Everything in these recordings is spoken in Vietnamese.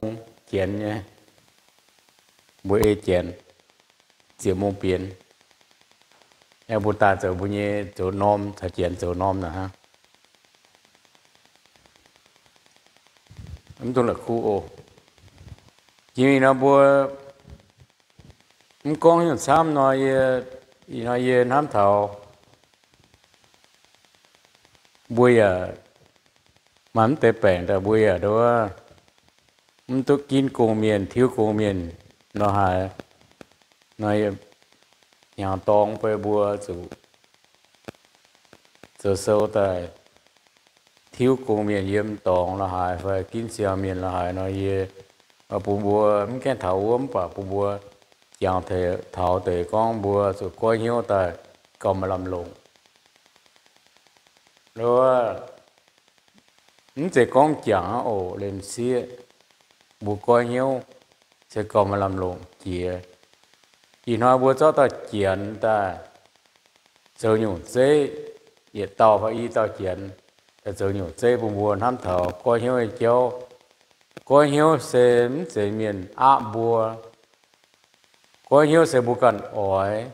chén nhé bữa chén chiều mông biển em bữa ta giờ bữa nhé chỗ nom thời chén chỗ nom nè ha em tôi là khu ô chỉ nó bữa em con những xăm nói nam thảo bữa mà em tệ bèn ra bữa đó em tôi kín cồn miền thiếu cồn miền nó hại nói nhà tông về bữa chỗ sâu tại thiếu cồn miền yếm tông là hại phải kín xe miền là hại nói ở bữa em cái thảo uống và bữa chẳng thể thảo để con bữa rồi coi nhiều tại còn mà làm lụng rồi những cái con chẳng ổ lên xe bữa coi nhiều sẽ còn mà làm lụng chỉ nói bữa cho ta chuyện ta giờ nhủ dễ để tàu và y tàu chuyện giờ nhủ dễ bữa năm thảo coi nhiều cái cháu coi nhiều sẽ miền áp bữa coi nhiều sẽ bukan ỏi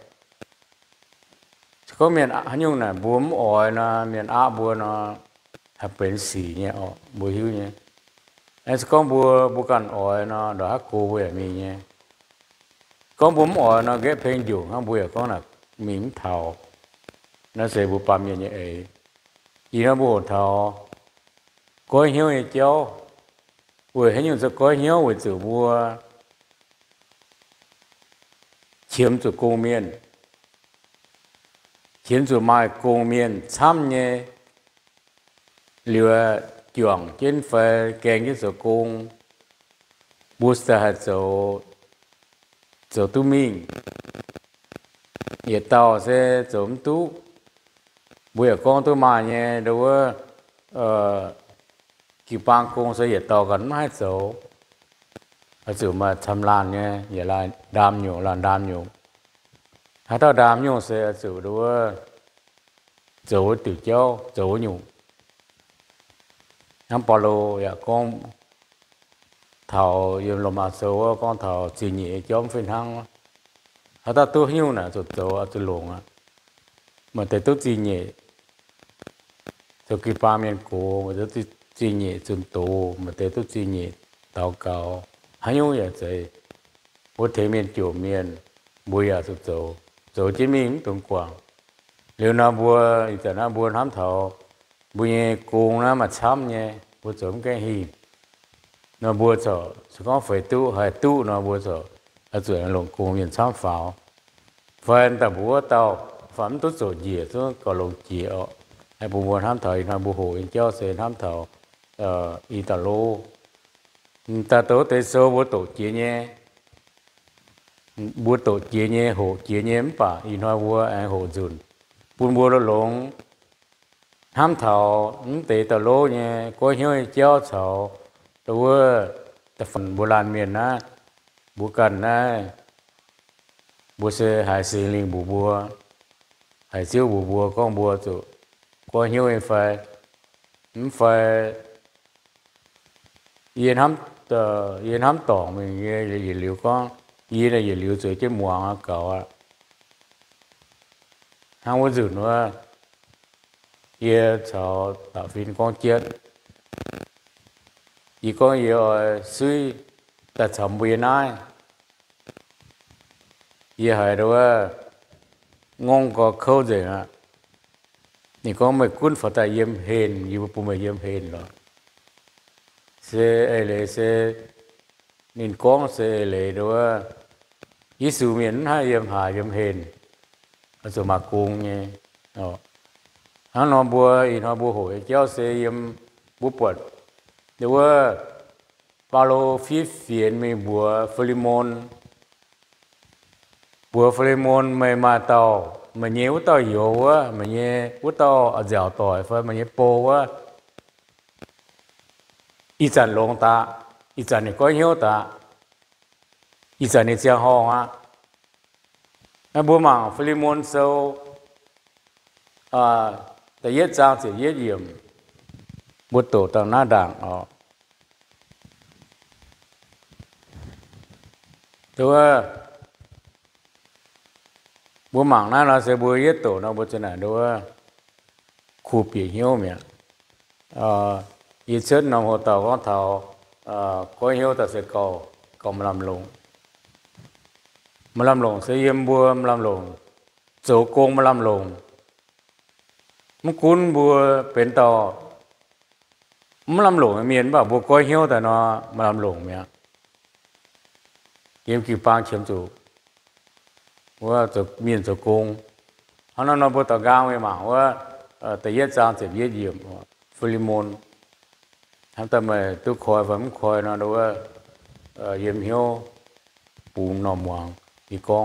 có miền hắn nhung này bướm ỏi nó miền áp bữa nó hấp bên xì nhé bữa hiu nhé em có bữa bukan ỏi nó đã cố về mình nhé có bướm ỏi nó ghép phèn dùng hắn bữa có là miếng thảo nó sẽ bữa băm như ấy chỉ nó bữa thảo coi nhiều cái cháu bữa hắn nhung sẽ coi nhiều về chữ bữa chiếm chủ công miền chiếm chủ mai công miền tham nhé liều chuẩn trên phải kèn cái số công bút sa hạt số tu minh nhiệt tàu sẽ giống tu bây giờ con tôi mà nhé đâu kỳ bang công sẽ nhiệt tàu gần hai số ở chỗ mà tham lan nhé vậy là đam nhiều hãy tao đam nhiều sẽ chỗ đó chỗ tiểu châu chỗ nhiều hắn bảo lô ya con thảo dùng làm mà số con thảo chỉ nhẹ chóm phiền hăng hãy tao tôi nhiều nè chỗ luồng á mà để tôi chỉ nhẹ chỗ kỳ ba miền cổ mà tôi chỉ nhẹ chuẩn tổ mà để tôi chỉ nhẹ tao cao hay nhiều vậy chứ bố thế miền chỗ miền bùi à chỗ chế miếng tuần quảng nếu nào bùa thì nào bùa hám thảo bùi cuồng nó mà chăm nhé bùa chấm cái gì nó bùa sợ có phải tu hay tu nó bùa sợ ở chỗ lồng cuồng miền chăm pháo phải ta bùa tàu phẩm tốt số gì số có lồng chìa hay bùa hám thảo nó bùa hội cho sẽ hám thảo Italo ta tổ tế số bùa tổ chìa nhé bùa tổ chia nhé hộ chia nhé mà in hoa bùa anh hộ dùn bùn bùa nó lồng ham thảo tế tờ lô nhé có nhiều chéo thảo bùa tập phần bùa lan miền á bùa cần á bùa sẽ hải sinh linh bùa hải siêu bùa con bùa tụ có nhiều em phải yên hám tỏ mình nghe gì liệu con ý là liệu rồi cái mùa cậu à không có dừng nữa ye cho tạo phim con chết chỉ có nhiều suy ta chậm bữa nay ye hay đó ngon có khâu gì à thì có mấy cuốn phật tại yếm hên như bố mày yếm hên rồi sẽ nên con sẽ lấy đó Giêsu miễn hai yếm hà yếm hên ở chỗ mà cùng nhé hắn nó bùa hội cháu sẽ yếm bùa bật nếu Paulo phi phiền mình bùa Philemon mày mà tàu mà nhớ út tàu yếu á mà nhớ út tàu ở dẻo tỏi phải mà nhớ po á ít dần lông ta ít dần này có nhiều ta ít dần này chưa hong á anh bố mà Philemon sâu tại yết trang sẽ yết yểm บุตรต่างหน้าด่างออก đó bố mảng na nó sẽ bố yết tổ nó bố chân này đó khu bị hiếu mẹ ít chết nó hồ tàu con thảo có hiếu ta sẽ cầu mà làm lồng sẽ yếm bùa mà làm lồng chỗ công mà làm lồng mà cuốn bùa bên tàu mà làm lồng miền bảo bùa có hiếu ta nó mà làm lồng mẹ yếm kịp bang chiếm chủว่าจะมีนจะโกงอันนั้นเราพูดต่อก้าวไม่มาว่าแต่ยัดจางเจ็บยัดเยี่ยมฟิลิมอนทั้งแต่เมื่อตุกคอยผมคอยนะดูว่าเยี่ยมเหี้ยวปูนอมวางนี่กอง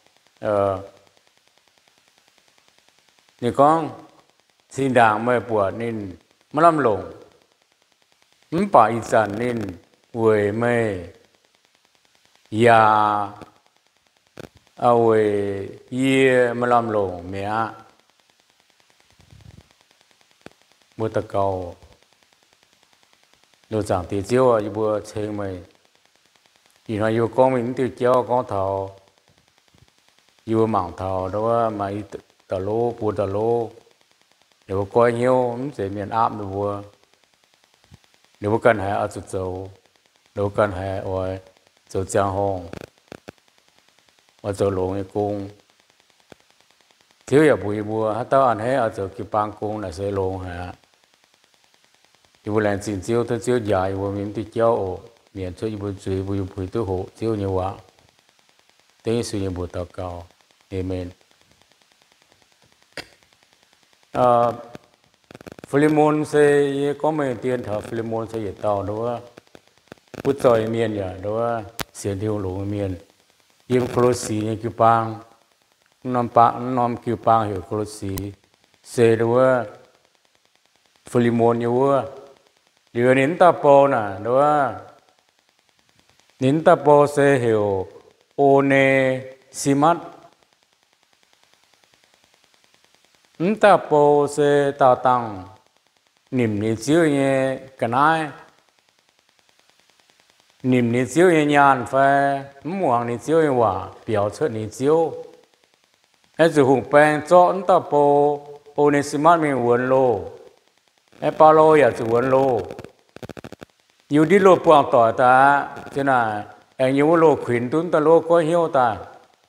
นี่กองสิ่งด่างไม่ปวดนินมันล้ำลงมันป่าอีสานนินเวยไม่ยาเอาไว้เยี่ยมลำลงเมียบัวตะเกาดูจังตีเจียวอยู่บัวเชิงไม่อีน้อยอยู่กองมินตีเจียวกองเท้าอยู่หมางเท้าแต่ว่ามาตะโลปูตะโลเดี๋ยวก้อยเหี้ยวมันจะมีอาบดูบัวเดี๋ยวกันหายอาจุดเจ้าเดี๋ยวกันหายเอาไว้เจ้าจางห้องở chỗ lồng cái cung thiếu giờ bùi bùa hát tao ăn hết ở chỗ cái bang cung là sẽ lồng hả thì bùi làm xin chiếu tôi chiếu dài bùi miếng tôi chiếu miền cho bùi chửi bùi tôi hộ chiếu nhiều quá thế suy nghĩ bùi tao cao amen Philemon sẽ có mấy tiền thợ Philemon sẽ dạy tao đó bút trời miền vậy đó xiên thiêu lồng miền yếm Colossi như kiểu bang nom kiểu bang hiểu Colossi xe đó Philemon như vậy điều nín ta po nè đó nín ta po sẽ hiểu Onesimus nín ta po sẽ tạo tăng niềm niềm chiếu như cái này niệm niệm chiếu như nhàn phải muang niệm chiếu như hòa biểu xuất niệm chiếu ấy dù hùng bèn chọn ta po Onesimus mình huấn lô ấy Paulo ya chú huấn lô yêu đi lô buông tỏi ta thế nào anh yêu lô khuyến tuấn ta lô có hiếu ta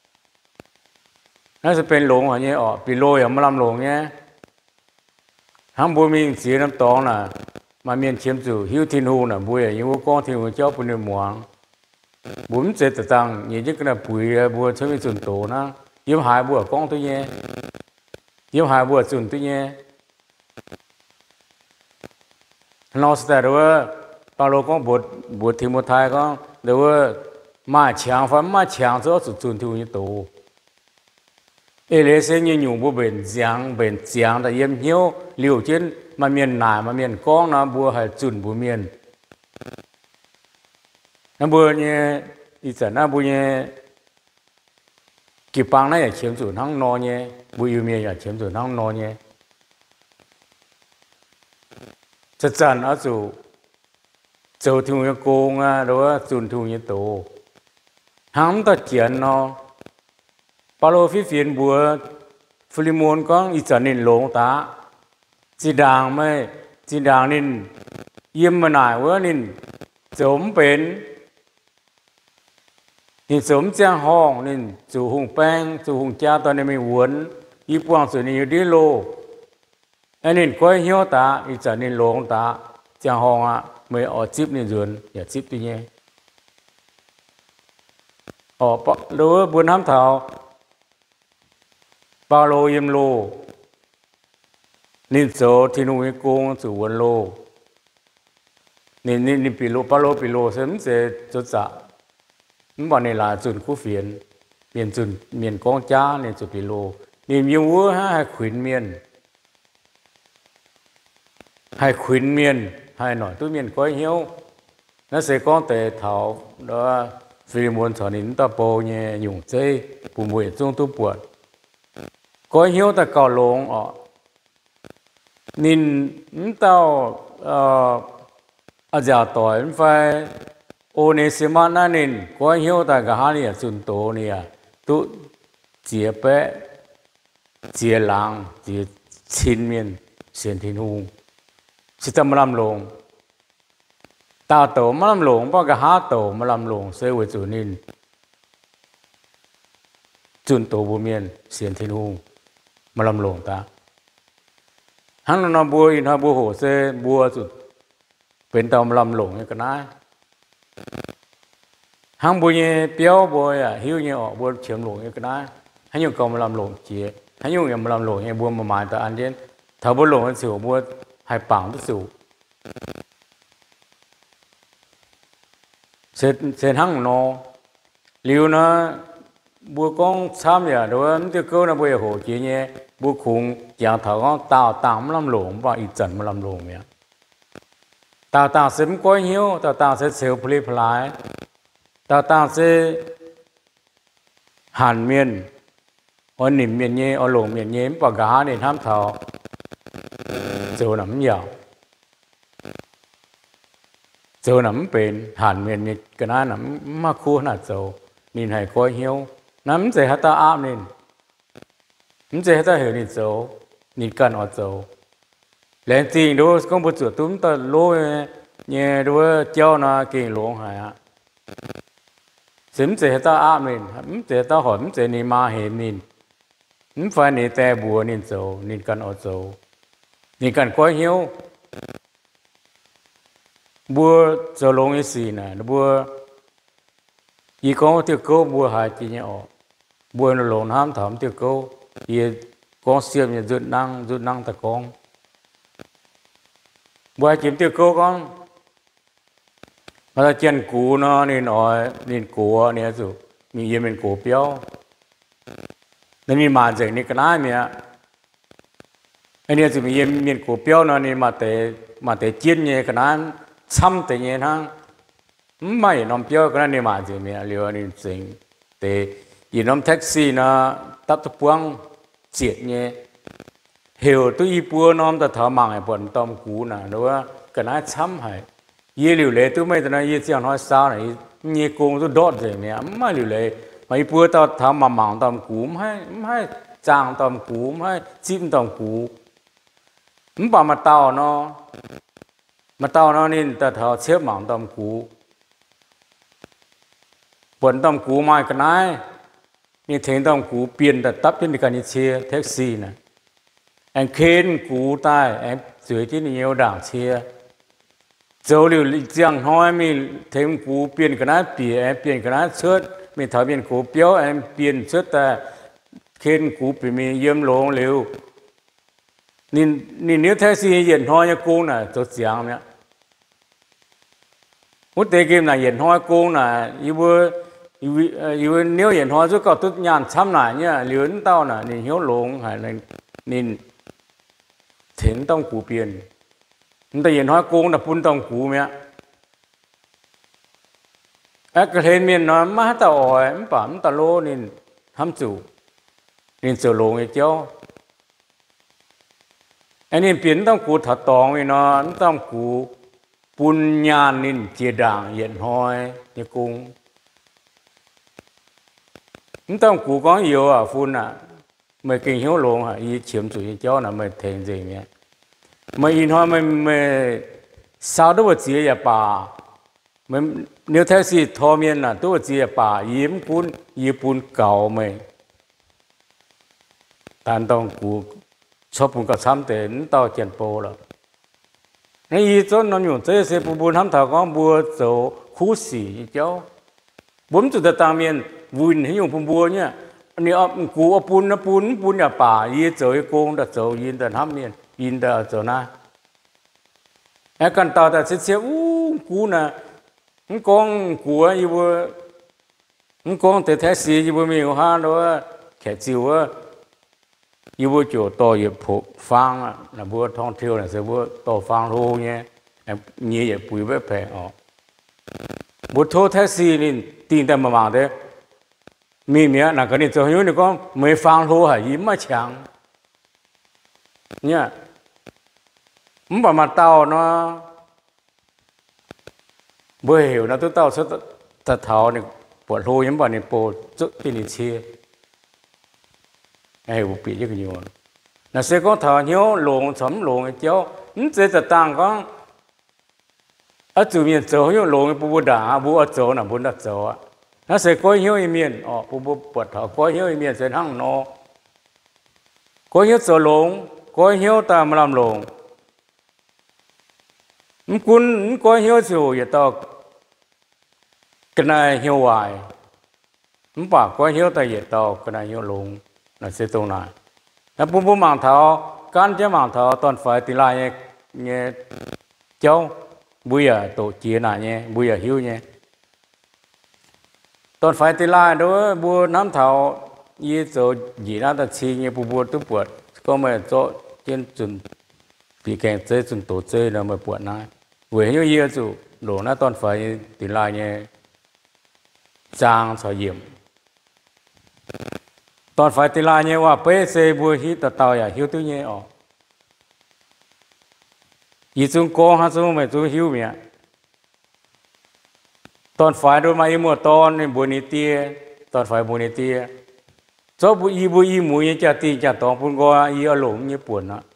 nó sẽเป็นหลงhả nhé bị lô ya mà làm lồng nhé hàng bùi mình chỉ làm tông là mà miền chiếm chủ hiếu thiên hu nè bùi những con thiên hu cháu bùi muang bốn chế tự tăng nhìn cái là bùi bùi chơi với chuẩn tổ na hiếu hai bùi con tôi nhé hiếu hai bùi chuẩn tôi nhé nó sẽ rồi bao lâu con bùi thiên một thái con rồi mà chẳng phải mà chẳng cho chuẩn thiên như tổ ê lẽ sẽ như nhung bùi bền giang là yếm hiếu liều trên mà miền nải mà miền con nó bùa hay chuẩn bùa miền nó bùa như ý tưởng nó bùa như kịp bang này là chiếm chủ năng no nhé bùa yêu miền là chiếm chủ năng no nhé chắc chắn ở chỗ thu như cô nga đó chuẩn thu như tổ hắn ta chiến nó bao lâu phi phiền bùa Philemon con ý tưởng nên lông ta chỉ đàng mấy chỉ đàng nên yếm mà nải quá nên sớm bền nên sớm trang hong nên chủ hùng bang chủ hùng cha tao nên mình muốn y quang sự này đi lô anh nên coi hiếu ta ý trở nên lông ta trang hong à mới ở chip nên dườnอย่า chip tuy nhiên ở đối với buôn hám thảo bao lô yếm lô nên số thì nuôi con chủ quân lô nên bị lô sớm sẽ chốt dạ những bọn này là chuẩn khu phiền miền con cha nên chuẩn bị lô nên nhiều vua hay khuyến miền hay nói tôi miền có hiếu nó sẽ có thể thảo đó vì muốn trở nên ta bồ nhẹ nhung chơi bùn bùi trong tu buồn có hiếu ta cầu lông ở nên tao ở nhà tuổi phải ô nè xem mà nãy nên coi hiểu ta cái hà này chun tổ này tu chia bé chia làng chia chín miền xiên thiên hùng chỉ tâm làm lồng ta tổ mà làm lồng bao cái hà tổ mà làm lồng sẽ với chủ nên chun tổ bùi miền xiên thiên hùng mà làm lồng ta hắn nó bùa in nó bùa hồ sẽ bùa chủเป็นตอมลำหลงกันนะห้างบุญเนี่ยเปียวบัวหิวเนี่ยออกบัวเฉียมหลงกันนะให้ยุ่งกับลำหลงเจี๋ยให้ยุ่งกับลำหลงเนี่ยบัวมาหมายแต่อันเดียนถ้าบัวหลงสิวบัวให้ปังที่สิวเสร็จห้างนอลิวนะบัวกองซ้ำเนี่ยโดยมันจะเกิดนะบัวโหเจี๋ยเนี่ยบัวคงอย่างถ้าก็ต่างลำหลงว่าอีจันมาลำหลงเนี่ยต่างเสมก้อยหิวต่างเสเซลพลีพลายต่างเสหันเมียนอันนิ่มเมียนเย่อันหลงเมียนเย่ปากกาเนี่ยทำเท่าเจ้าหน้ำยาวเจ้าหน้ำเป็นหันเมียนเนี่ยกันนะหน้ำมาคู่หน้าเจ้านี่ให้ก้อยหิวน้ำเจ้าฮัตตาอาบนี่น้ำเจ้าฮัตตาเหี่ยวนี่เจ้านี่กันอ๋อเจ้าแล้วจริงดูก็บุตรตุ้มตะโลเนี่ยดูเจ้าน่ะเก่งหลงหายอ่ะสิมเจตาอามินสิมเจตาหอมเจนี่มาเห็นนินสิมไฟนี่แต่บัวนินโจนินกันอโจนินกันก้อยหิวบัวจะลงอีสีน่ะบัวอีกองที่เขาบัวหายจริงเนี่ยออกบัวหลงน้ำถามที่เขาอีกองเสียบเนี่ยจุดนั่งตะกองบัวจิ้มtiêu cô con mà chân cũ nó nên cũ này rồi mình yên mình cũ béo nên mình mà dậy nên cái này mẹ anh ấy rồi mình yên mình cũ béo nó nên mà để chiên nhẹ cái này xăm để nhẹ thangไม่น้ำbéo cái này nên mà dậy mẹ liều nên dậy để yênน้ำtaxi nó tấp tập quăng chết nhẹ hiểu tôi y bùa nom ta thở màng hay bận tâm cú nè đúng không cái này chăm hay y liều lệ tôi mấy cái y chẳng nói sao này y công tôi đốt rồi nè mà liều lệ mà y bùa ta thở màng tâm cú hay chàng tâm cú hay chim tâm cú bảo mà tao nó nên ta thở xếp màng tâm cú bận tâm cú mai cái này như thế tâm cú biến ta tấp trên cái này chia taxi nè anh khen cú tai em dưới trên nhiều đảng chia dấu liều chẳng nói mình thêm cú biến cái này em biến cái này xuất mình thở biến cú béo em biến xuất ta khen cú bị mình yếm lông liều nên nếu thế thì hiện nói như cô này cho chẳng nhá muốn thế kim là hiện nói cô này yêu nếu hiện nói rất có tốt nhàn chăm lại nhá lớn tao là nên hiếu lông hay là nên thiện tông cú biến, nhưng hiện hóa cung là phun tông cú mẹ, cái hiện miền nó má tao ỏi, bám tao lô nên hâm chủ, nên sửa lồng ấy cháu, anh nên biến tông cú thật tòng ấy nó tông cú phun nhàn nên chia đảng hiện hóa như cung, tông cú có nhiều à phun à. Mấy kinh hiếu lộn hả, ý chiếm chủ ý cháu là mấy thèn gì nhé. Mấy in hoa mấy sao đó vật gì bà. Nếu thế thì thô miên là đó vật gì bà, yếm bún cầu mấy. Tàn tông cú, cho bún cầu xăm đến tao chèn bố là. Nên ý cho nó nhung thế sẽ bún hâm thảo con bùa dấu khu xỉ cháu. Bún chủ tật tăng miên, vui hình dùng bùa nhé.นี่กูเอาปูนอย่าป่ายีเจอโกงแต่เจอยินแต่ทำเนี่ยยินแต่เจอนะไอ้กันต่อแต่เสียกูน่ะมันกองกูอยู่บ่มันกองแต่แท็กซี่อยู่บ่มีหัวหาด้วยแค่จิ๋วอยู่บ่จ่อต่ออยู่ผูกฟังอ่ะนะบ่ท่องเที่ยวน่ะเสียบ่ต่อฟังโลเนี่ยนี่อย่าปุ๋ยไปแพงออกบ่โทรแท็กซี่นี่ตีนแต่มาๆเด้มีเมียน่ะก็นี่เจ้าอยู่นี่ก็ไม่ฟังโทรหายิ้มมาฉังเนี่ยมันบ่มาเต้าเนาะ bữa hiểu nó tôi tao sẽ thật thảo này bột hôi những bạn này bột chút cái này chia hiểu bị cái nhiều là sẽ có thảo nhiều luồng sắm luồng cháu sẽ thật tăng có ở chủ miền châu nhiều luồng bố đá bố ở châu là bố đặt châu á nó sẽ có nhiều miền bố bột thảo có nhiều miền sẽ hăng nó có nhiều châu luồng có nhiều ta mà làm luồng cũng có nhiều chỗ vậy tao cái này nhiều hoài bảo có nhiều ta vậy tao cái này nhiều luồng là sẽ tông này nó bố mang thảo can chứ mang thảo toàn phải tỷ lại nghe cháu bây giờ tổ chia này nhé bây giờ hiu nhé toàn phải tỷ lại đó bố nắm thảo như chỗ gì đó ta chi như bố tôi bớt có mà chỗ trên chuẩn bị kẹt chơi chuẩn tổ chơi là mà bớt này với nhiều year chủ đồ nó toàn phải tỷ lại nhé trang sở điểm toàn phải tỷ lại nhé và PC bùi hít tao ya hiu tu nhé ý chung con ha chung mày chung hiu mẹ toàn phải đôi mà mua toàn nên bùi nít tia toàn phải bùi nít tia cho bùi mũi như chả tì chả tòng phun qua ý ở lủng như buồn á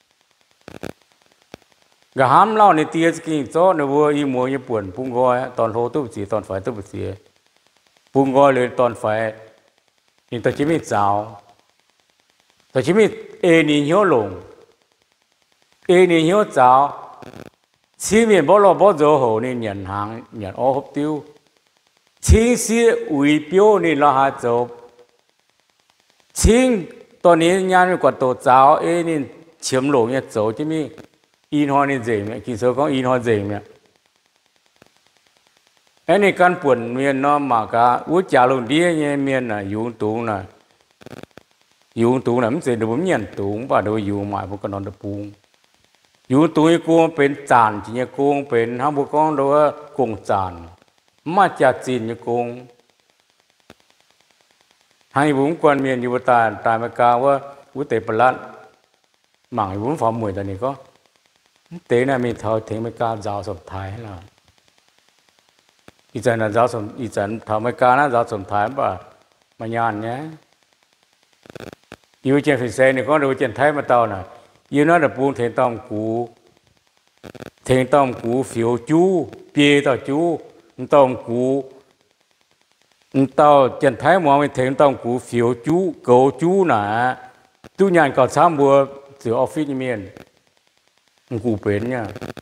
gà hám lao nít tia kinh cho nó bùi ý mũi như buồn phun qua toàn hô tu chỉ toàn phải tu chỉ phun quaเลยtoàn phải nhưng ta chỉ biết giáo ta chỉ biết ni hiếu lùng ni hiếu giáo chỉ biết bỏ lỡ bỏ dấu hồ nên nhận hàng nhận ô hấp tiêu chính sĩ ủy biểu nên là hạt dấu chính tao nên nhàn quạt tổ giáo nên chiếm lùng nhận dấu chỉ biết in hoa nên gì mẹ khi sơ có in hoa gì mẹ anh này căn buồn miền nó mà cả uống trà luôn đi nghe miền là dùng tú là mình sẽ được miền tú và được dùng mãi một cái nó được buông dùng tú như côเป็นจานchỉ như côเป็นham một con đó cùngจานmà trà chín như cô hai bốn quan miềnอยู่tại mà caoว่าอุตเปรัตหมั่งbốn phòng mười tại này có tế này mình thôi thì mới cao giáo sập thái làอีจันน่ะgiáoสมอีจันทำให้การน่ะgiáoสมท้ายป่ะมาญาณเนี้ยอยู่เจนฟิเซนี่ก็ดูเจนไทยมาเตาน่ะอยู่นั่นน่ะปูเทงต้องกูฟิวจูเปียต่อจูต้องกูเตาเจนไทยมองไปเทงต้องกูฟิวจูโกจูน่ะตุญานก็ซ้ำบัวสือออฟฟิศนี่เมียนกูเป็นเนี่ย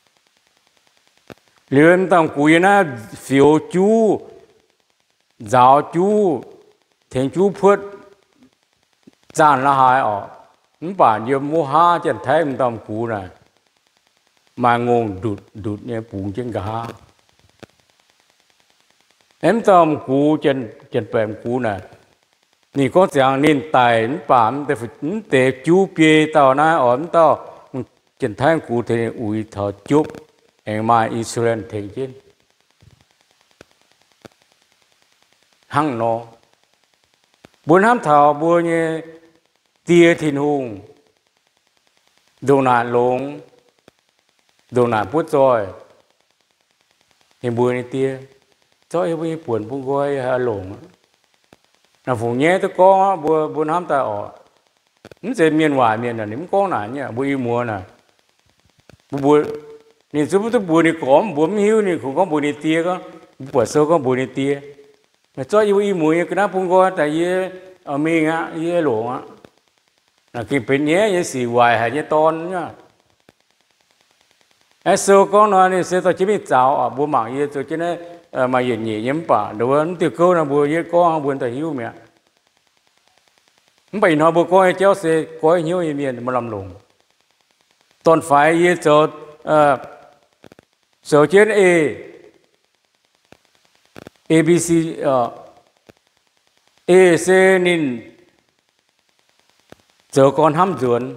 lươn tông cùi na phiếu chú giáo chú thiền chú phước giàn là hai bản nhiều mua ha chân thấy mình tông cù này mà ngôn đụt như bùn trên cả em tông cù chân bèm cù nàyนี่ก็จะนินไต่ป่ามแต่แต่จูเปียต่อนะต่อchân thấy cù thì ui thọ chúc em mai insurance thành trên hăng nó buôn hám thảo buôn như tia thiên hùng đồ nạn lông đồ nạn bút rồi thì buôn như tia cho em buôn buồn buôn gói hà lông là phụ nhé tôi có buôn hám thảo nó sẽ miền ngoài miền là nếm có nè nhá buôn mua nè buônนี่สมมติบัวนี่ก้อมบัวมีหิวนี่คงก้อมบัวนี่เตี้ยก็บัวโซ่ก็บัวนี่เตี้ยแต่จ้อยอยู่อีหมวยก็น่าพุ่งก็แต่ยี่เมงอ่ะยี่หลงอ่ะน่ะกินเป็นเนี้ยยี่สีวายหายยี่ตอนเนี่ยไอ้โซ่ก็นอนนี่เสียตัวชีวิตเจ้าอ่ะบัวหมางยี่ตัวจีเนี่ยมาเย็นเย็นป่ะเดี๋ยวนั้นตีก็น่ะบัวยี่ก็บัวแต่หิวเมียมันไปนอนบัวก็ให้เจ้าเสียก็ให้หิวยี่เมียมาลำลงตอนไฟยี่โซ่số trên ABC C nên giờ con hám dườn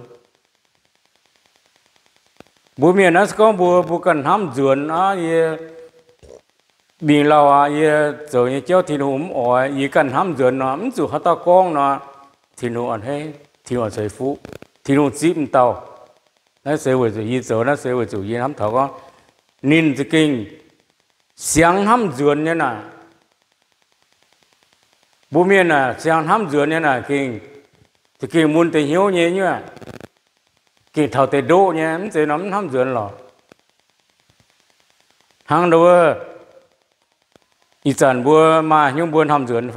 bố miền nó có bố cần hám dườn á ye bình lâu á ye giờ ye cháu thì hùm ở ye cần hám dườn nó mình dù hát ta con nó thì nó ăn hết thì nó xây phú thì nó chìm tàu nó sẽ về chủ ye giờ nó sẽ về chủ ye hám thảo con nín cái kinh sáng hâm dườn như nào bố miền là sáng hâm dườn như nào thì muốn tình hiếu nhé như à thầu tề độ nhé em sẽ nắm hâm dườn lò hàng đầu ý sản bùa mà nhưng buồn hâm dườn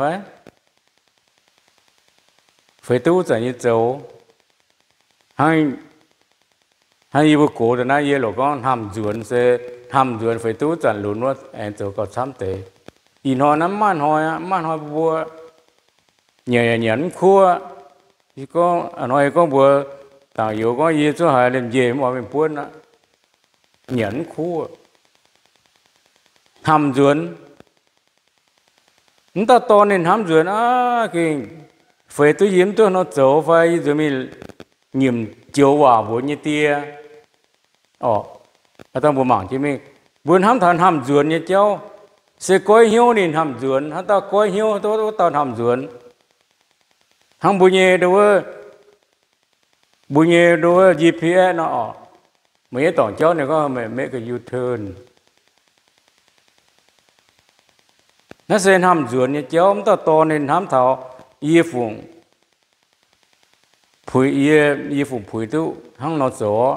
phải tu giải như châu hàng yêu cổ thì nãy giờ lộc con hâm dườn phải tu giải luôn nó em châu có sắm tệ ý nó nắm man hỏi bùa nhẹ nhẫn khua chỉ có nói có bùa tao yêu có gì số hai làm gì mà mình buồn á nhẫn khua hâm dườn chúng ta to nên hâm dườn phải tôi yếm tôi nó走phải rồi mình nhìn chiếu vào buồn như tia ta buồn mảng chứ mình buồn hâm dườn như cháu sẽ coi hiếu nên hâm dườn ta coi hiếu tôi tao hâm dườn hâm buồn nhẹ đâu GPS nó mấy tổng cháu này có mấy cái U-turn nó sẽ hâm dườn như cháu chúng ta to nên hâm thảo y phụng phủi tu hăng nó gió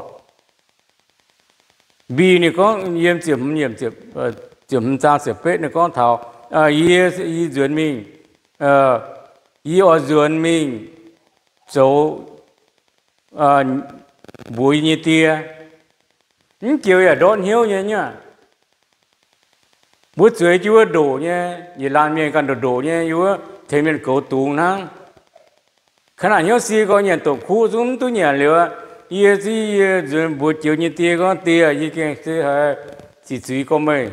bi này có yếm chìm ra sẽ pet này có thảo y dườn mình y ở dườn mình dấu bùi như tia những kiểu là đón hiếu nhá bữa dưới chúa đổ nhé vì làm miệng cần đổ nhé chúa thế mình cầu tùng năng khả năng nhớ xí có nhận tổ khu chúng tôi nhận liệu ý gì rồi buổi chiều như tia có tia ý kiến thế hay chỉ suy có mấy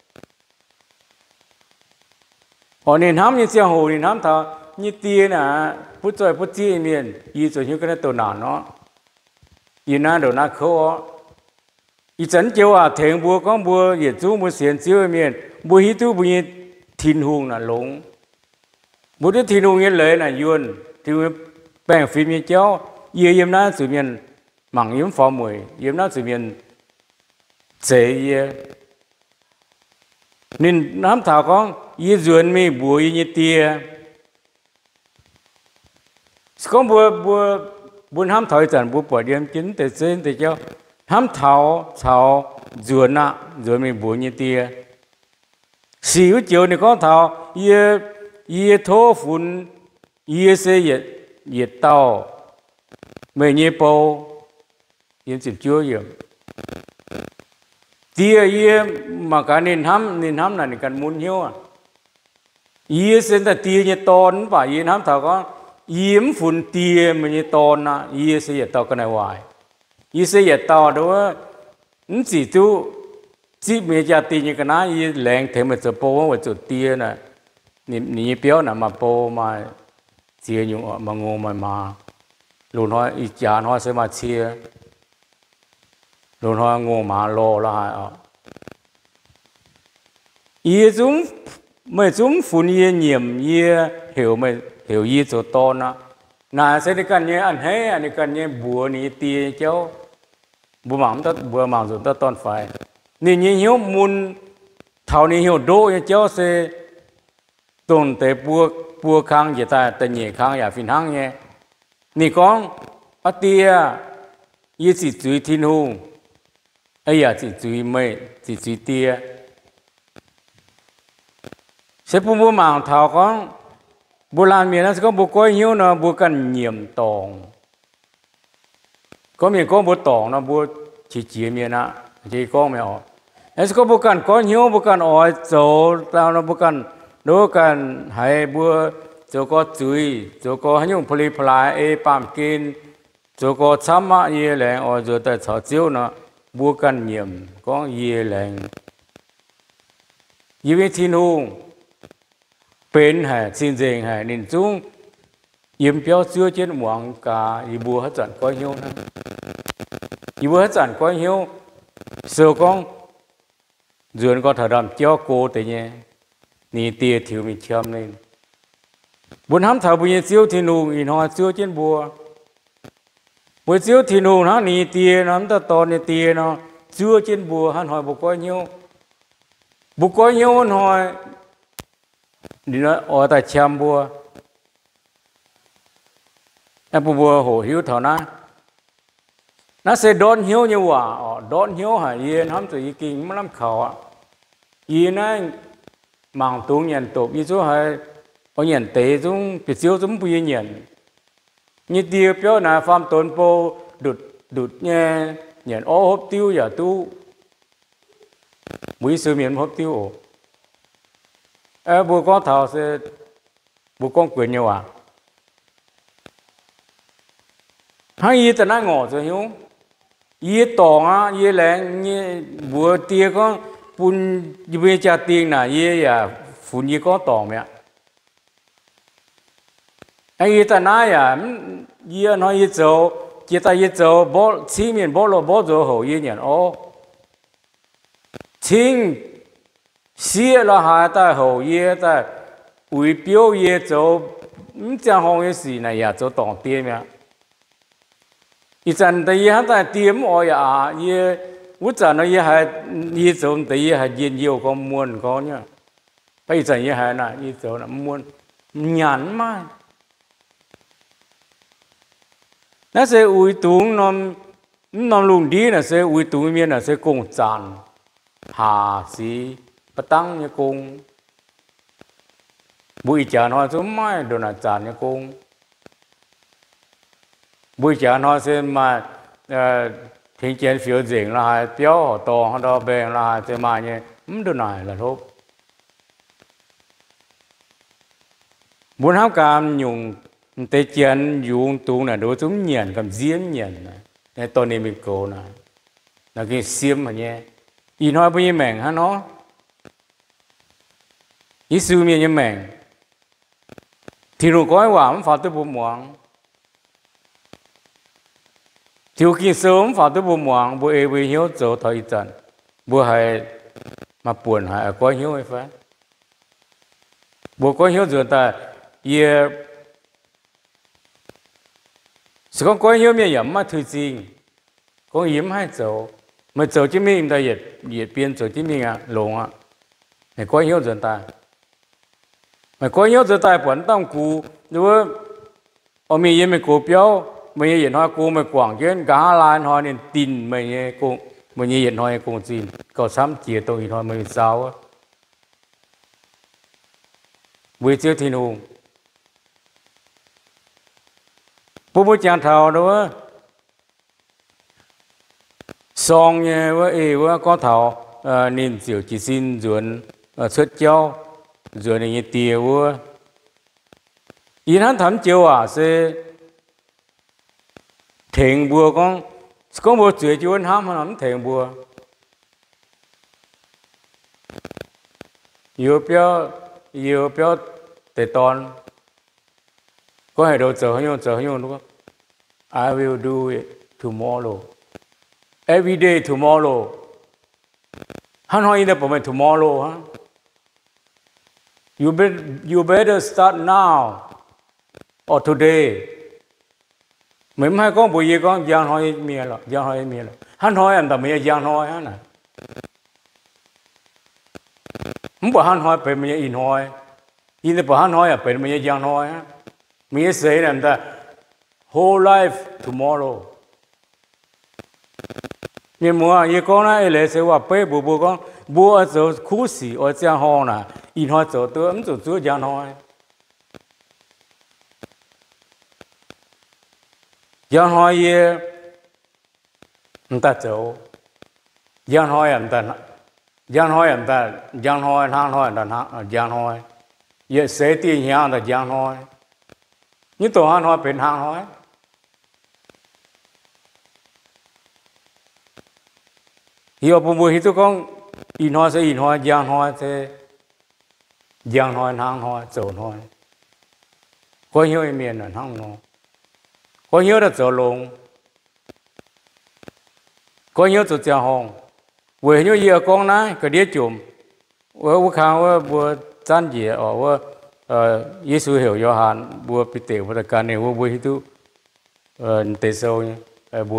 họ nên hám như xe hồ nên hám thà như tia nè phút rồi phút chi miền ý rồi như cái tổ nào nó ý na đồ na khô ý chân chiều thèn bùa con bùa ý chú bùa xiên chiều miền bùa hít tu bùa thiên hùng là lúng bùa thứ thiên hùng như lệ là yuan thì bèn phim như cháu yếm na sự miền mảng yếm phò mùi yếm na sự miền chế nên nắm thảo con yếm duyên mi bùa như tia con bùa hám thảo chẳng bùa bỏ điểm chính để trên để cho hám thảo duyên mi bùa như tia xíu chiều này con thảo yếm thô phun yếm sẽ nhiệt tàu mấy nhiêu bầu yếm chụp chúa yếm tia yếm mà cả nên hám là nên cần muốn hiếu yếm sẽ là tia như ton và yếm hám thảo con yếm phun tia mà như ton yếm sẽ nhiệt tàu cái này hoài yếm sẽ nhiệt tàu đó chỉ tu chỉ mấy gia tia như cái này yếm lẹng thêm một số bầu và số tia này ní béo là mà bầu mà chia nhung mà ngô mà luôn hỏi ít chán hỏi sẽ mà chia luôn hỏi ngô mà lo là ý chúng mấy chúng phun ý nhiệm ý hiểu ý chỗ to na sẽ đi cần như ăn hết anh đi cần như bùa ní tia cháu bùa mỏng rồi ta toàn phải nên như hiếu muốn thảo ní hiểu đô cháu sẽ tồn tại bùa khang gì ta tự nhiên khang ya phiền hang nhé nị con ở tia ý chỉ注thiên hùng ấy chỉ注mây chỉ注tia sẽ bùa mảng thảo con bùa làm miền nó sẽ có bùa coi hiếu nó bùa cần nhiệm tòng có miền có bùa tòng nó bùa chỉ miền chỉ có mày họ nó sẽ có bùa cần có hiếu bùa cần ỏi dầu tao nó bùa cần đôi cần hay bùa chỗ có chui chỗ có những phơi phơi pam kín chỗ có chăm mà ye leng ở chỗ tại chợ chiếu nó bùa cần nhiệm có ye leng như vậy thiên hùng bên hay xin dền hay nên chúng yếm béo chưa trên muỗng cả y bùa hết trận coi hiếu nữa y bùa hết trận coi hiếu sơ con duyên có thở đầm chéo cô tự nhiên ni tia thiếu mình châm lên buồn hám thảo bùi chiếu thiên hùng in hoa chiếu trên bùa buổi chiếu thiên hùng nó ni tia nó ta to ni tia nó chiếu trên bùa hắn hỏi bộ coi nhiêu bố có nhiều hỏi đi nói ở tại chăm bùa em bùa hồ hiếu thọ nó sẽ đón hiếu như quả đón hiếu hả yên hắm tụi ý kinh mà lắm khẩu ạ yên này mang tung nhận tổ ý số hay ở nhận tế chúng bị siêu chúng bị nhận như tiêu biểu là phạm tôn bồ đụt nhẹ nhận ô hộp tiêu giả tu mũi sư miệng hộp tiêu bố con thảo sẽ bố con quyền nhau à hai ý ta nói ngỏ rồi hiếu ý tòng á ý lẽ như bố tia con bún về trả tiền là ý à phun ý có tòng mẹ ý ta nói à ý nói ý châu chỉ ta ý châu bố chỉ miền bố lo bố rồi hậu ý nhận ô chính xưa là hai ta hậu ý ta ủy biểu ý châu chẳng hông ý gì này à châu tòng tiền mẹอีจันแต่ยี่ห้าแต่เตรียมอ้อยยี่วุฒินะยี่ห้ายี่โจมแต่ยี่ห้ายินเยี่ยวก็มวนก็เนี่ยไปจันยี่ห้าน่ะยี่โจน่ะมวนหยันมากนั่นเสียอุยตุงนอมลุงดีน่ะเสียอุยตุงเมียน่ะเสียกงจันหาสีปะตั้งเนี่ยกงบุยจานว่าจะไม่โดนอาจารย์เนี่ยกงbuổi chiều nó sẽ mà thiên nhiên phiêu diễn là hai tiêu to họ đó bèn là hai sẽ mà như được này là thôi muốn học cảm dùng tê chân dùng tu là đối chúng nhiệt cầm diễm nhiệt này tôi nên mình cố này là cái xiêm mà nhé ý nói bây giờ mèn ha nó ý sư miệng như mèn thì rồi có quả mới phá tới bộ muộn thiếu kinh sớm phá tới bộ muộn bộ ê bộ hiếu chỗ thời trận bộ hay mà buồn hay có hiếu hay phải bộ có hiếu rồi ta ye sự con có hiếu miệng yếm mà thứ gì có yếm hay chỗ mà chỗ chứ mình ta yết biến chỗ chứ mình lồng này có hiếu rồi ta mà có hiếu rồi ta vẫn tông cú rồi ở mình yếm mình cố biểu mình yếm hoa cú mình quảng kiến cả lan hoa nên tin mình cũng mình yếm hoa cũng tin có sắm chia tôi hoa mình sao buổi chiều thiên hùng bố chàng thảo đó xong như vậy có thảo nên chiều chỉ xin duyên xuất châu duyên này tiêu yên hắn thắm chiều sẽ thèn bùa con bùa chửi chú anh ham hắn thèn bùa yêu biểu tệ toàn có hệ đồ chờ nhau đúng không? I will do it tomorrow. Every day tomorrow. Hắn hỏi là bọn mình tomorrow hả? You better start now or today. Mình hay có buổi gì con giang hỏi mía là. Hắn hỏi anh ta mía giang hỏi hả này. Không bảo hắn hỏi về mía in hỏi. In là bảo hắn hỏi về mía giang hỏi hả? Mía say là anh ta whole life tomorrow. Nhưng mà như con này là sẽว่าไปบcon bố ở khu sĩ ở giang hồ nè in hoa chỗ tôi ấm chỗ giang hồ giang hồ ye người ta chỗ giang hồ người ta giang hồ giang hồ ye sẽ tiền hàng là giang hồ như tổ hàng hồ bên hàng hồ hiểu bố hi tụi con in hoa giang hoa thế giang hoa hàng hoa chỗ hoa có hiểu em miền là hàng hoa có hiểu là chỗ lồng có hiểu chỗ giang hoa vừa hiểu gì con này cái đĩa chùm vừa khao vừa chán gì ở Giêsu hiểu Gioan vừa bị tiểu vừa cái này vừa hi tụi tế sâu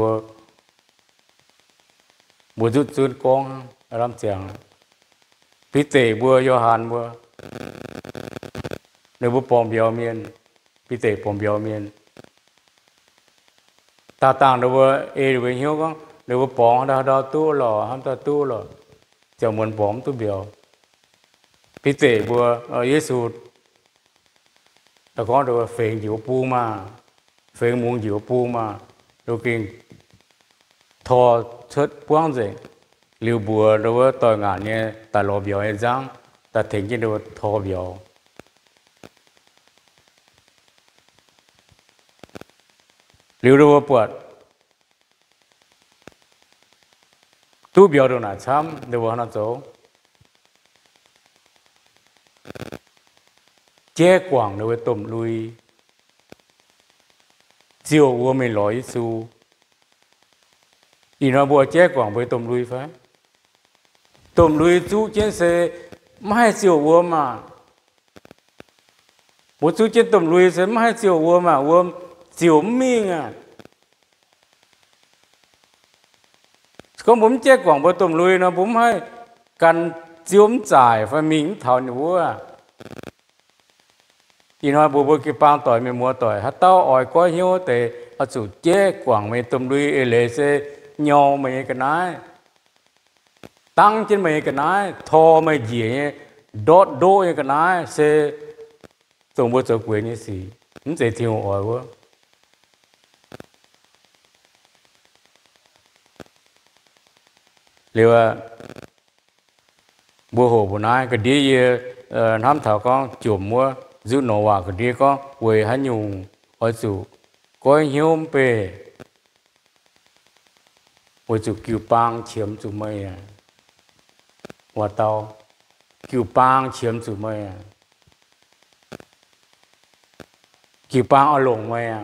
vừa rút con làm chàng bị tệ bùa do hàn bùa nếu bùa bom biểu miền bị tệ bom biểu miền ta tàng đâu bùa đâu bùa hiếu con nếu bùa bom đó tu lò ham ta tu lò chờ muốn bom tu biểu bị tệ bùa Giêsu ta có đâu phèn diệu pu mà phèn muốn diệu pu mà đâu kinh thò chết quang gì liều bùa đâu tỏi ngàn nhé ta lò biểu hay giang ta thấy cái đâu thò biểu liều đâu bùa tu biểu đâu nè chăm đâu nó chỗ chế quảng đâu tôm lui chiều của mình nói su thì nó bùa chế quảng với tôm lui phải tôm lui chú chế sẽ mai chiều của mà bố chú chế tôm lui sẽ mai chiều của mà chiều mình à có muốn chế quảng với tôm lui nó muốn hay cần chiếu giải phải mình thảo nữa à thì nói bố cái bang tỏi mình mua tỏi hát tao ỏi có hiếu để họ chủ chế quảng mình tôm lui lệ sẽ nhau mình cái này tăng trên mình cái này thò mình gì đốt đôi cái này sẽ tổng bộ cho quyền như gì không thể thiếu ỏi quá liệu bố hồ bố nói cái đi năm thảo con chùm mua giữ nổ hòa cái đi con quê hắn nhung ở chủ có hiếu bề ở chủ kiều bang chiếm chủ mây à hòa tàu kiều bang chiếm chủ mây à kiều bang ở lồng mây à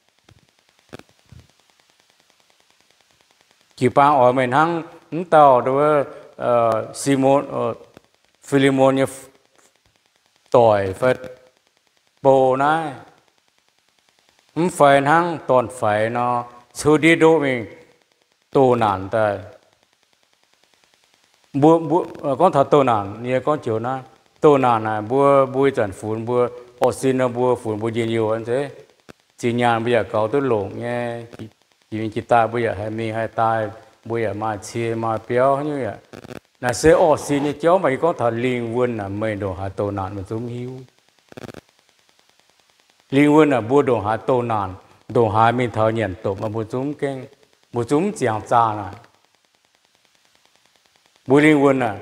kiều bang ở miền hăng tàu đối Simon Philemon như tỏi phật bồ này không phải hăng toàn phải nó chưa đi đâu mình tô nản tại bua con thật tô nản như con chiều na tô nản này bua trần phun bua ở xin nó bua phun bua nhiều hơn thế chỉ nhàn bây giờ cậu tôi lộn nghe chỉ ta bây giờ hay mình hay ta bây giờ mà chia mà béo như vậy là sẽ ở xin như cháu mày có thật liên quân là mày đồ hạ tô nản mà giống hiu liên quân là bua đồ hạ tô nản đồ hạ mình thở nhận tổ mà bua chúng keng bua chúng chẳng cha này bua liên quân là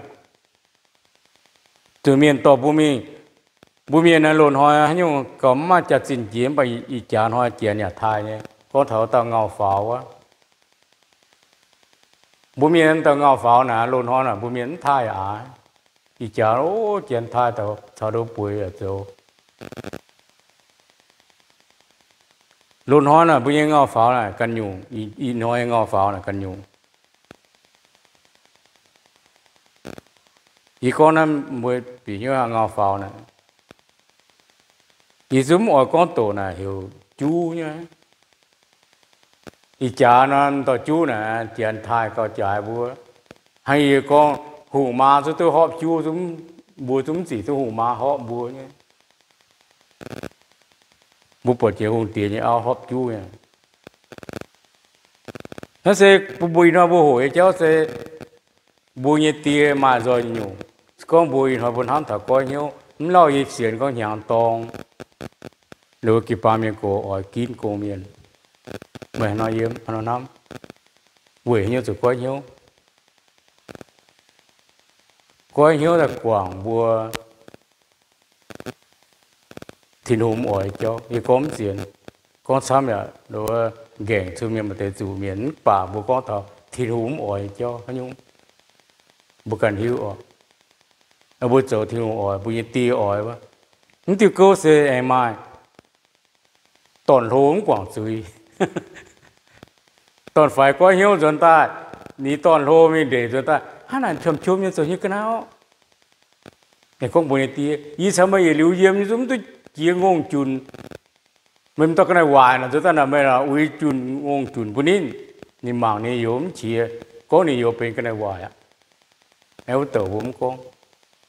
từ miền tổ bua miền là lộn hỏi nhưng có mà chặt xin chiếm bởi ý chán hỏi chuyện nhà thai nhé có thở tao ngào pháo quá bố miền tao ngào pháo nè lộn hỏi nè bố miền thai à ý chán ô chuyện thai tao sao đâu bùi ở chỗ lộn hỏi nè bố miền ngào pháo nè cần nhung ý nói ngào pháo nè cần nhung ý con em mới bị như là ngào pháo nè ý giống ở con tổ nè hiểu chú nhá ý cha nó tao chú nè chuyện thai có chạy bữa hay con hủ ma cho tôi họp chú chúng bữa chúng chỉ tôi hủ ma họp bữa nhá bữa bỏ chế hùng tiền như ao họp chú nhá nó sẽ bùi nó bùi hồi cháu sẽ bùi như tiền mà rồi nhiều con bùi nó vẫn ham thở coi nhau không lo gì chuyện con nhàng tòng nếu kịp ba miền cổ ở kín cổ miền mày nói yếm nó nắm buổi nhiêu rồi coi nhiêu là quảng bùa thì hôm ở cho như có chuyện con sao mà đồ gẹn cho miền mà để chủ miền bà bùa con thọ thì hôm ở cho anh nhung bùa cần hiểu ở bùa chỗ thì hôm ở bùa như tiêu ở quá những tiêu câu sẽ em ai toàn hốn quảng suy toàn phải có hiếu chúng ta ní toàn hô mình để chúng ta hắn là chấm chôm như rồi như cái nào để không buồn tí ý sao mà lưu diêm như chúng tôi chia ngôn chun mình ta cái này hoài là chúng ta là mấy là uy chun ngôn chun của nín nhưng mà này yếm chia có này yếm bên cái này hoài á em tự vốn con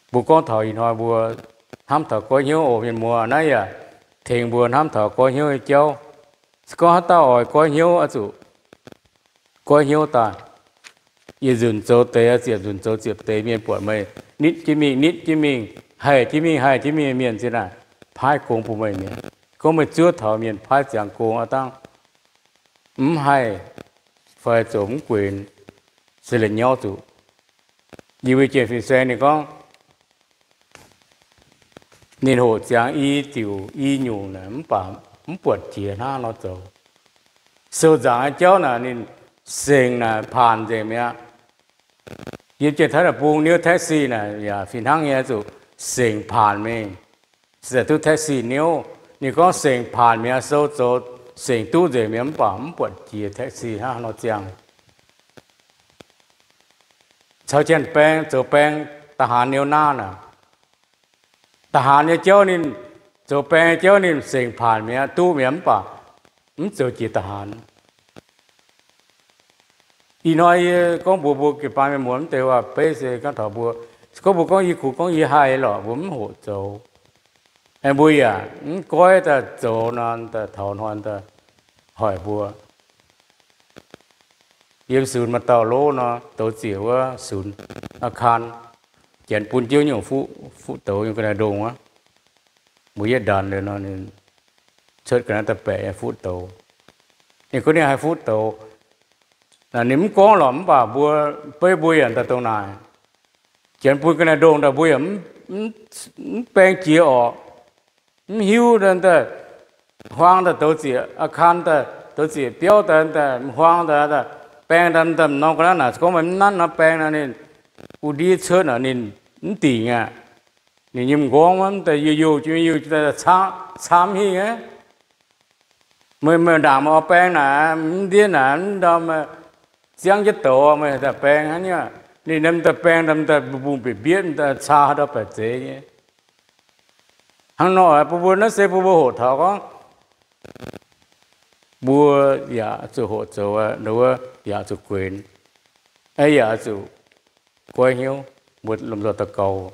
bùa con thọ in hoa bùa ham thọ có hiếu ổ miền mùa nãy à thiền bùa ham thọ có hiếu châu có hát tao ỏi có hiếu ở chủ có hiếu ta ye dùn châu tế diệt dùn châu diệt tế miền bùa mày nít chỉ mình hay chỉ mình miền thế nào phái công bùa mày miền có mấy chúa thọ miền phái giảng công ở tăng hay phải chống quyền sẽ là nhau chủ như vậy chuyện phi xe này con nên hộ giảng y tiểu y nhung này bảo bột chia nó走sâu giảng cháu là nên sinh là phản gì mà như chuyện thấy là buông nếu taxi này ya phi thăng nghe chủ sinh phản mình sẽ tu taxi nếu có sinh phản mình sâu chỗ sinh tu gì mà bảo bột chia taxi nó giảng sau chuyện bèn chỗ bèn ta hàn nhiều na nè ta hàn nhiều cháu nên chỗ bèn cháu nên sinh phản mình tu mình bảo chỗ chỉ ta hàn y nói con bùa cái bài mình muốn đểว่าbây giờ các thợ bùa có bùa con y cụ con y hai lọ muốn hộ chỗ em bùi à coi ta chỗ nan ta thầu hoàn ta hỏi bùa yếm sườn mà tàu lô nó tàu chiều á sườn khan chèn bún chiếu nhiều phụ tàu những cái này đồ á bùi đàn rồi nó nên chơi cái này ta bẻ phụ tàu nhưng có này 2 phút tàu là nếu có lắm bà bùa bơi bùi ta tàu này chèn bùi cái này đồ ta bùi bèn chia ở hiu đơn ta hoang ta tàu chiều khan ta tàu chiều béo ta hoang ta bèn đâm đâm nó cái nào có mấy nát nó bèn là nên u đi chơi là nên tỷ à nên nhầm gom lắm tại yêu ta xám hi á mới đảm ở bèn là đi là đó mà giang nhất tổ mà ta bèn á nhá nên đâm ta bèn đâm ta bùn bị biết ta xa đó phải thế nhé hàng nọ bùa nó sẽ bùa hộ thọ có bùa ya chủ hộ chủ nữa ya chủ quyền ấy ya chủ quay hiếu một làm giọt tạc cầu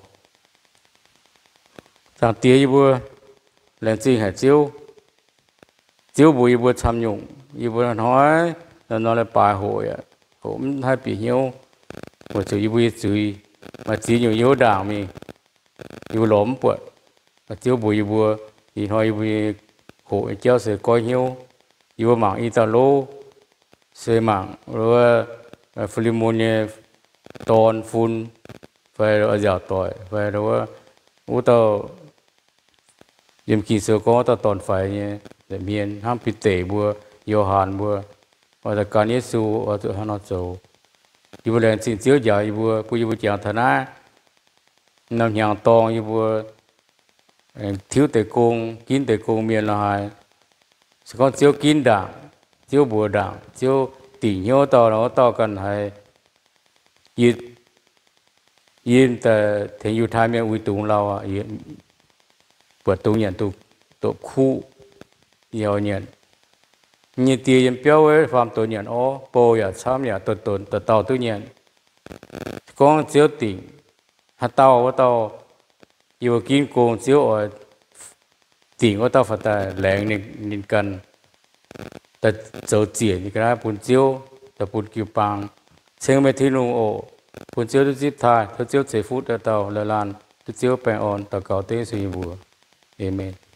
thằng tía bùa lên chi hải chiếu bùi bùa tham nhung bùa nói là nó là bài hội cũng hay bị hiếu một chữ bùi chửi mà chỉ nhiều hiếu đảng mình bùa lõm bùa mà chiếu bùi bùa thì nói bùi hội chiếu sẽ coi hiếu yêu mạng Italo xe mạng rồi Philippines toàn phun phải ở giàu tuổi phải rồi u tao yếm kỳ sơ có tao toàn phải để miền ham bị tệ bùa yêu hàn bùa và là cả Giêsu ở chỗ nó châu yêu lên xin chiếu dài bùa bùa chàng thần á nằm nhàng to yêu bùa thiếu tệ cung kín tệ cung miền là hai có chiếu kín đảng chiếu bùa đảng chiếu tỷ nhớ to nó to cần hay yên ta thế yêu thái miệng uy tung lao à yên bữa tu nhận tu khu nhiều nhận như tiền béo ấy phạm tu nhận ó bồ ya tham ya tuần tàu tu nhận con chiếu tỷ hạt tàu yêu kín cung chiếu ở tiền của tao phải ta lẹng nên cần ta dấu chỉ như cái bún chiếu ta bún kiều bang xem mấy thứ nung ổ bún chiếu tôi zip thai tôi chiếu 7 phút ở tàu lơ lan tôi chiếu bèn on tàu cầu tế suy bùa amen